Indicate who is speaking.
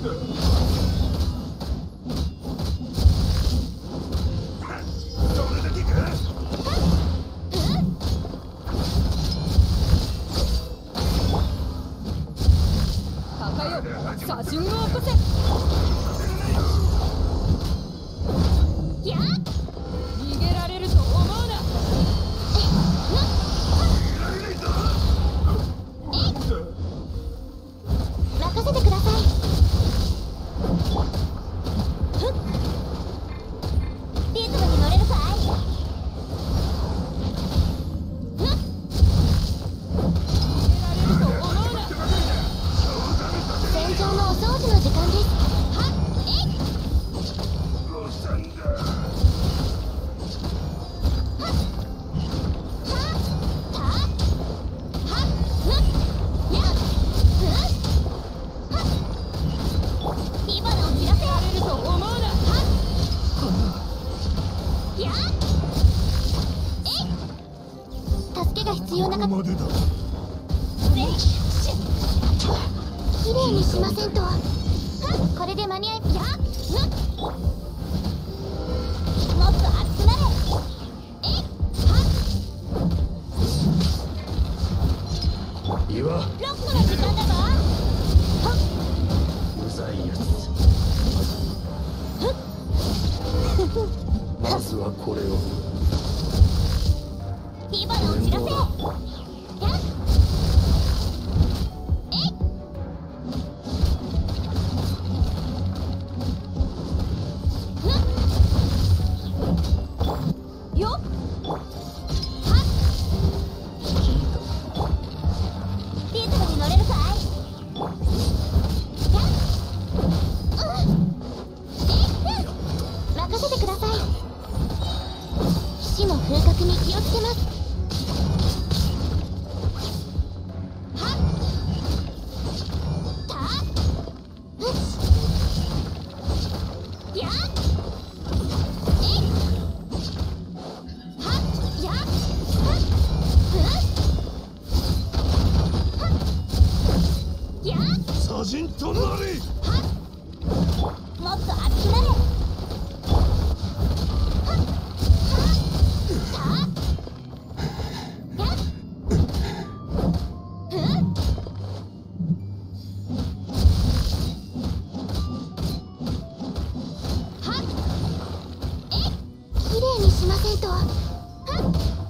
Speaker 1: 打順を起こせ。やっ逃げられると思うな。
Speaker 2: 任せてください。リズムに乗れるかい？戦場のお掃除の時間です。はっ、えい！助けが必要な方までだ。きれいにしませんと。これで間に合い、やっもっと熱くなれ。えいはっ岩ロックの時間だぞ。はっうざいやつ。まずはこれを火花を散らせ。やっ火の風格に気をつけます。はったうっやっえいはっやっはっはっやっ左陣となれ。はっもっと熱くなれ。きれいにしませんと。はっ